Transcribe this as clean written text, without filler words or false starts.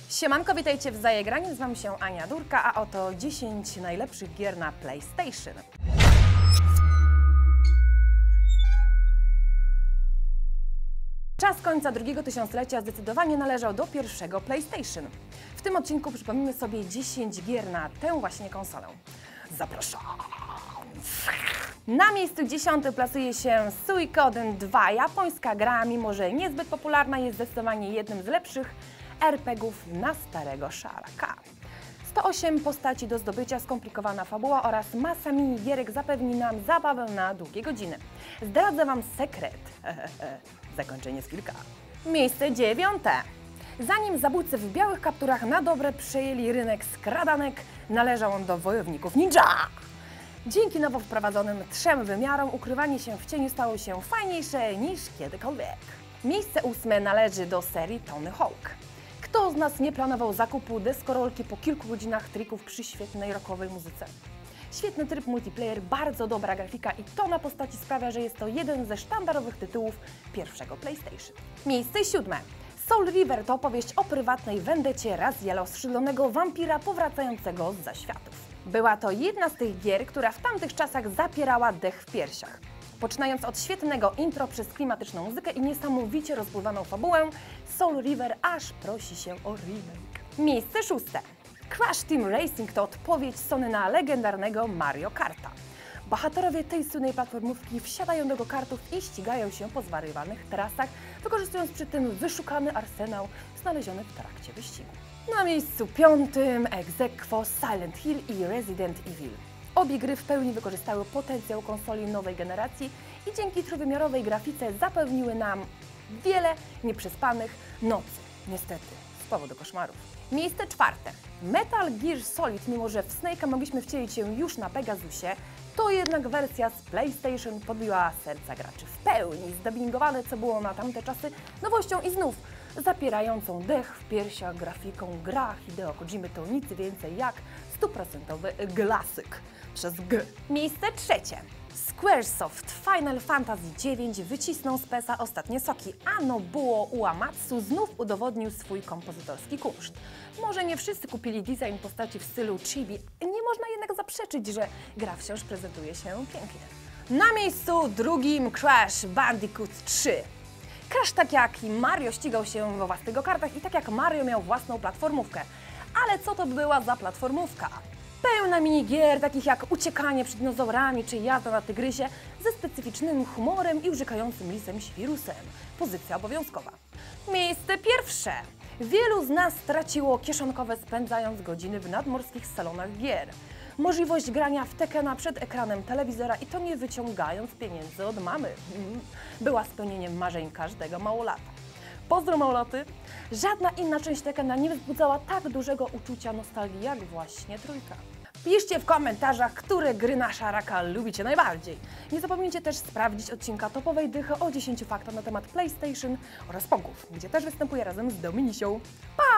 Siemanko, witajcie w Zajegraniu, nazywam się Ania Durka, a oto 10 najlepszych gier na PlayStation. Czas końca drugiego tysiąclecia zdecydowanie należał do pierwszego PlayStation. W tym odcinku przypomnimy sobie 10 gier na tę właśnie konsolę. Zapraszam! Na miejscu 10 plasuje się Suikoden 2. Japońska gra, mimo że niezbyt popularna, jest zdecydowanie jednym z lepszych RPGów na starego szaraka. 108 postaci do zdobycia, skomplikowana fabuła oraz masa minigierek zapewni nam zabawę na długie godziny. Zdradzę Wam sekret. Zakończenie z kilka. Miejsce 9. Zanim zabójcy w białych kapturach na dobre przejęli rynek skradanek, należał on do wojowników ninja. Dzięki nowo wprowadzonym 3 wymiarom ukrywanie się w cieniu stało się fajniejsze niż kiedykolwiek. Miejsce 8 należy do serii Tony Hawk. Kto z nas nie planował zakupu deskorolki po kilku godzinach trików przy świetnej rockowej muzyce? Świetny tryb multiplayer, bardzo dobra grafika i tona postaci sprawia, że jest to jeden ze sztandarowych tytułów pierwszego PlayStation. Miejsce 7. Soul River to opowieść o prywatnej wendecie Raziela, skrzydlonego wampira powracającego z zaświatów. Była to jedna z tych gier, która w tamtych czasach zapierała dech w piersiach. Poczynając od świetnego intro przez klimatyczną muzykę i niesamowicie rozbudowaną fabułę, Soul River aż prosi się o remake. Miejsce 6. Crash Team Racing to odpowiedź Sony na legendarnego Mario Karta. Bohaterowie tej słynnej platformówki wsiadają do go-kartów i ścigają się po zwariowanych trasach, wykorzystując przy tym wyszukany arsenał znaleziony w trakcie wyścigu. Na miejscu 5. ex aequo Silent Hill i Resident Evil. Obie gry w pełni wykorzystały potencjał konsoli nowej generacji i dzięki trójwymiarowej grafice zapewniły nam wiele nieprzespanych nocy, niestety, z powodu koszmarów. Miejsce 4. Metal Gear Solid, mimo że w Snake'a mogliśmy wcielić się już na Pegasusie, to jednak wersja z PlayStation podbiła serca graczy w pełni. Zdubbingowane, co było na tamte czasy, nowością i znów zapierającą dech w piersiach grafiką gra Hideo Kojimy to nic więcej jak 100% klasyk przez G. Miejsce 3. Squaresoft Final Fantasy IX wycisnął z PES-a ostatnie soki, a Nobuo Uematsu znów udowodnił swój kompozytorski kunszt. Może nie wszyscy kupili design postaci w stylu chibi, nie można jednak zaprzeczyć, że gra wciąż prezentuje się pięknie. Na miejscu 2. Crash Bandicoot 3. Crash, tak jak i Mario, ścigał się we własnych go-kartach i tak jak Mario miał własną platformówkę. Ale co to była za platformówka? Pełna minigier, takich jak uciekanie przed dinozaurami czy jazda na tygrysie, ze specyficznym humorem i urzekającym lisem świrusem. Pozycja obowiązkowa. Miejsce 1. Wielu z nas straciło kieszonkowe, spędzając godziny w nadmorskich salonach gier. Możliwość grania w Tekena przed ekranem telewizora i to nie wyciągając pieniędzy od mamy. Była spełnieniem marzeń każdego małolata. Pozdro małolaty! Żadna inna część Tekena nie wzbudzała tak dużego uczucia nostalgii jak właśnie trójka. Piszcie w komentarzach, które gry na szaraka lubicie najbardziej. Nie zapomnijcie też sprawdzić odcinka Topowej Dychy o 10 faktach na temat PlayStation oraz Pongów, gdzie też występuję razem z Dominisią. Pa!